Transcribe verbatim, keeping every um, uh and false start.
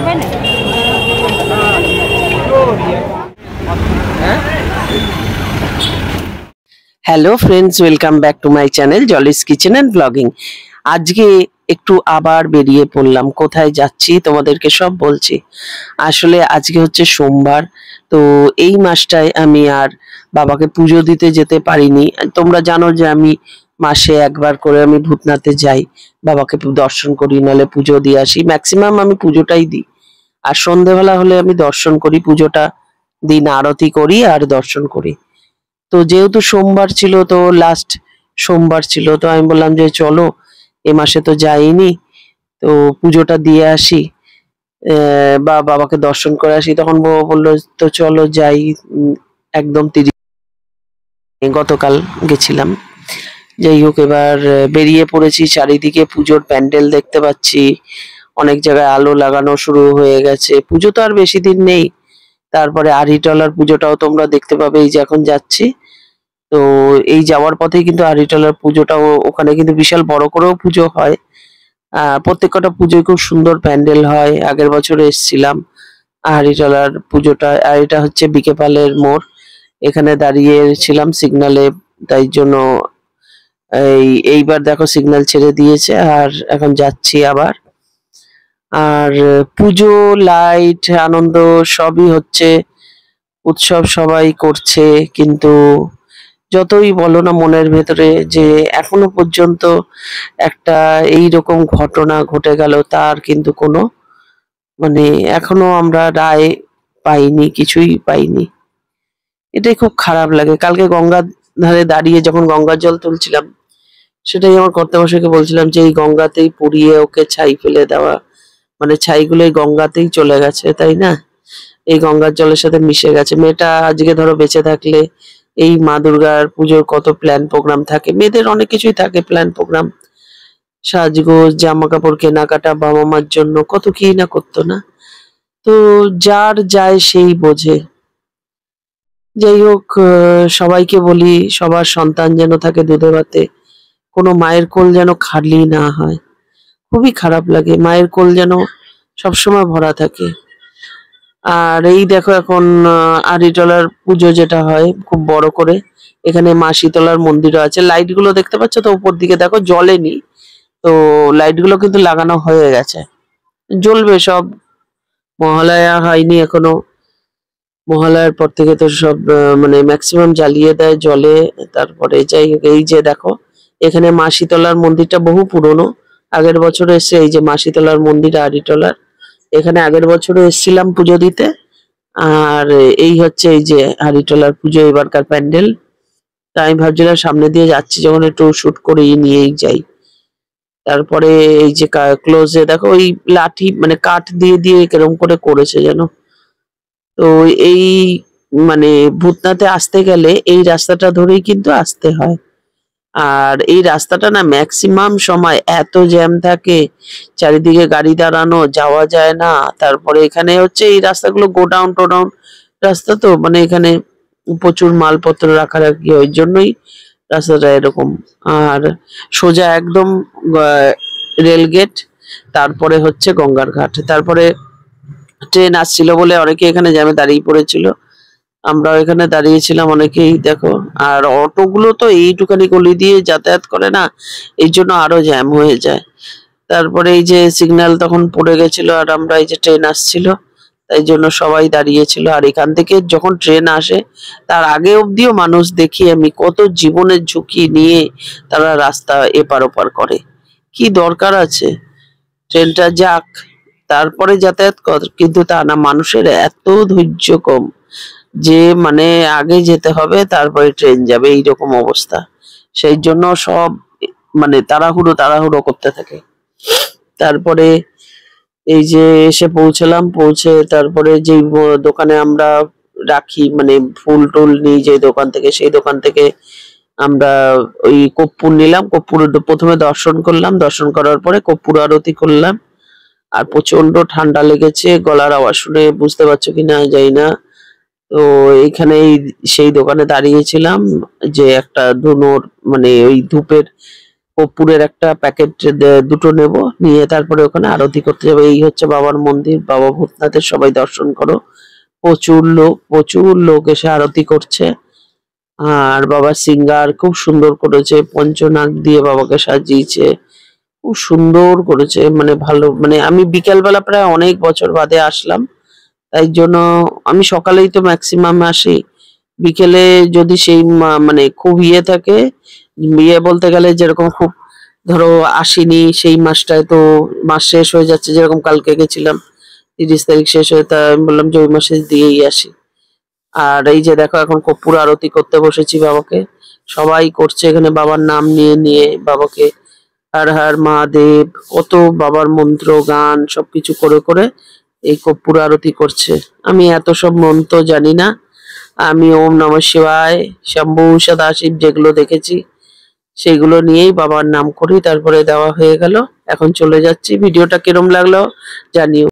Hello friends, welcome back to my channel jolly's kitchen and blogging. আজকে একটু আবার বেরিয়ে পড়লাম। কোথায় যাচ্ছি তোমাদেরকে সব বলছি। আসলে আজকে হচ্ছে সোমবার, তো এই মাসটায় আমি আর বাবাকে পুজো দিতে যেতে পারিনি। তোমরা জানো যে আমি মাসে একবার করে আমি ভূতনাথে যাই, বাবাকে দর্শন করি, নাহলে পুজো দিয়ে আসি। ম্যাক্সিমাম আমি পুজোটাই দিই, আর সন্ধেবেলা হলে আমি দর্শন করি, পুজোটা দিন আরতি করি আর দর্শন করি। তো যেহেতু সোমবার ছিল, তো লাস্ট সোমবার ছিল, তো আমি বললাম যে চলো এ মাসে তো যাইনি, তো পুজোটা দিয়ে আসি বা বাবাকে দর্শন করে আসি। তখন বাবা বললো তো চলো যাই। একদম তিরিশ গতকাল গেছিলাম। যাই হোক, এবার বেরিয়ে পড়েছি। চারিদিকে পুজোর প্যান্ডেল দেখতে পাচ্ছি, অনেক জায়গায় আলো লাগানো শুরু হয়ে গেছে। পুজো তো আর বেশি দিন নেই। তারপরে আড়িটলার পুজোটাও তোমরা দেখতে পাবে, এই যে এখন যাচ্ছি। তো এই যাওয়ার পথে কিন্তু আড়িটলার পুজোটাও, ওখানে কিন্তু বিশাল বড় করেও পুজো হয়। আহ প্রত্যেকটা পুজোয় খুব সুন্দর প্যান্ডেল হয়। আগের বছর এসেছিলাম আড়িটলার পুজোটা। আর এটা হচ্ছে বিকেপালের মোড়, এখানে দাঁড়িয়েছিলাম সিগনালে, তাই জন্য এই এইবার দেখো সিগন্যাল ছেড়ে দিয়েছে আর এখন যাচ্ছি আবার। আর পুজো, লাইট, আনন্দ সবই হচ্ছে, উৎসব সবাই করছে, কিন্তু যতই বলো না মনের ভেতরে যে এখনো পর্যন্ত একটা এই রকম ঘটনা ঘটে গেল, তার কিন্তু কোনো মানে এখনো আমরা রায় পাইনি, কিছুই পাইনি। এটাই খুব খারাপ লাগে। কালকে গঙ্গার ধারে দাঁড়িয়ে যখন গঙ্গার জল তুলছিলাম, সেটাই আমার কর্তামশাইকে বলছিলাম যে এই গঙ্গাতেই পুড়িয়ে ওকে ছাই ফেলে দেওয়া, মানে ছাইগুলো এই গঙ্গাতেই চলে গেছে, তাই না? এই গঙ্গার জলের সাথে মিশে গেছে। মেয়েটা আজকে ধরো বেঁচে থাকলে এই মা দুর্গার পুজোর কত প্ল্যান প্রোগ্রাম থাকে, মেয়েদের অনেক কিছুই থাকে প্ল্যান প্রোগ্রাম, সাজগোজ, জামা কাপড় কেনাকাটা, বাবা মার জন্য কত কি না করতো না। তো যার যায় সেই বোঝে। যাই হোক, সবাইকে বলি সবার সন্তান যেন থাকে দুধে ভাতে, কোনো মায়ের কোল যেন খালি না হয়। খুবই খারাপ লাগে, মায়ের কোল যেন সবসময় ভরা থাকে। আর এই দেখো এখন আড়িটলার পুজো যেটা হয় খুব বড় করে, এখানে মা শীতলার মন্দিরও আছে। লাইট গুলো দেখতে পাচ্ছ তো উপর দিকে, দেখো জ্বলেনি, তো লাইট গুলো কিন্তু লাগানো হয়ে গেছে, জ্বলবে সব। মহালয়া হয়নি এখনো, মহালয়ার পর থেকে তো সব মানে ম্যাক্সিমাম জ্বালিয়ে দেয় জলে। তারপরে যাই হোক, এই যে দেখো এখানে মা শীতলার মন্দিরটা বহু পুরনো, আগের বছর এসে এই যে মা শীতলার মন্দির আড়িটলার, এখানে আগের বছরও এসেছিলাম পুজো দিতে। আর এই হচ্ছে এই যে আড়িটলার পুজো এবারকার প্যান্ডেল। তাই আমি ভাবছিলাম সামনে দিয়ে যাচ্ছি যখন একটু শুট করেই নিয়েই যাই। তারপরে এই যে ক্লোজে দেখো ওই লাঠি মানে কাঠ দিয়ে দিয়ে কেরম করে করেছে যেন। তো এই মানে ভূতনাথে আসতে গেলে এই রাস্তাটা ধরেই কিন্তু আসতে হয়। আর এই রাস্তাটা না ম্যাক্সিমাম সময় এত জ্যাম থাকে, চারিদিকে গাড়ি দাঁড়ানো, যাওয়া যায় না। তারপরে এখানে হচ্ছে এই রাস্তাগুলো গোডাউন টোডাউন রাস্তা, তো মানে এখানে প্রচুর মালপত্র রাখা রাখি, ওই জন্যই রাস্তাটা এরকম। আর সোজা একদম রেলগেট, তারপরে হচ্ছে গঙ্গার ঘাট। তারপরে ট্রেন আসছিল বলে অনেকে এখানে জ্যামে দাঁড়িয়ে পড়েছিল, আমরাও এখানে দাঁড়িয়েছিলাম অনেকেই দেখো। আর অটোগুলো তো এইটুখানি গলি দিয়ে যাতায়াত করে না, এই জন্য আরো জ্যাম হয়ে যায়। তারপরে এই যে সিগন্যাল তখন পড়ে গেছিল, আর আমরা এই যে ট্রেন আসছিল, তাই জন্য সবাই দাঁড়িয়েছিল। আর এখান থেকে যখন ট্রেন আসে তার আগে অবধিও মানুষ দেখি আমি কত জীবনের ঝুঁকি নিয়ে তারা রাস্তা এপার ওপার করে। কি দরকার আছে ট্রেনটা যাক তারপরে যাতায়াত কর, কিন্তু তা না, মানুষের এত ধৈর্য কম যে মানে আগে যেতে হবে তারপরে ট্রেন যাবে, এইরকম অবস্থা। সেই জন্য সব মানে তাড়াহুড়ো তাড়াহুড়ো করতে থাকে। তারপরে এই যে এসে পৌঁছলাম, পৌঁছে তারপরে যে দোকানে আমরা রাখি মানে ফুল টুল নিই যে দোকান থেকে, সেই দোকান থেকে আমরা ওই কর্পূর নিলাম। কর্পূর প্রথমে দর্শন করলাম, দর্শন করার পরে কর্পূর আরতি করলাম। আর প্রচন্ড ঠান্ডা লেগেছে, গলার আওয়াজ শুনে বুঝতে পারছো কিনা জানি না। তো এইখানে সেই দোকানে দাঁড়িয়েছিলাম যে একটা ধুনোর মানে ওই ধূপের কর্পূরের একটা প্যাকেট দুটো নেব, নিয়ে তারপরে ওখানে আরতি করতে যাবো। এই হচ্ছে বাবার মন্দির, বাবা ভূতনাথের, সবাই দর্শন করো। প্রচুর লোক, প্রচুর লোক এসে আরতি করছে। আর বাবার সিঙ্গার খুব সুন্দর করেছে, পঞ্চনাগ দিয়ে বাবাকে সাজিয়েছে, খুব সুন্দর করেছে, মানে ভালো। মানে আমি বিকেলবেলা প্রায় অনেক বছর বাদে আসলাম, তাই জন্য আমি সকালেই তো ম্যাক্সিমাম আসি, বিকেলে যদি সেই মানে খুব ইয়ে থাকে, ইয়ে বলতে গেলে যেরকম খুব ধরো আসিনি সেই মাসটায়, তো মাস শেষ হয়ে যাচ্ছে, যেরকম কালকে গেছিলাম তিরিশ তারিখ শেষ হয়ে, তা আমি বললাম যে ওই মাসে দিয়েই আসি। আর এই যে দেখো এখন কর্পূর আরতি করতে বসেছি বাবাকে, সবাই করছে এখানে বাবার নাম নিয়ে নিয়ে বাবাকে হর হর মহাদেব, কত বাবার মন্ত্র গান সবকিছু করে করে এই কর্পূর আরতি করছে। আমি এত সব মন্ত্র জানি না, আমি ওম নমঃ শিবায়, শম্ভু সদাশিব যেগুলো দেখেছি সেগুলো নিয়েই বাবার নাম করি। তারপরে দেওয়া হয়ে গেল, এখন চলে যাচ্ছি। ভিডিওটা কিরম লাগলো জানিও।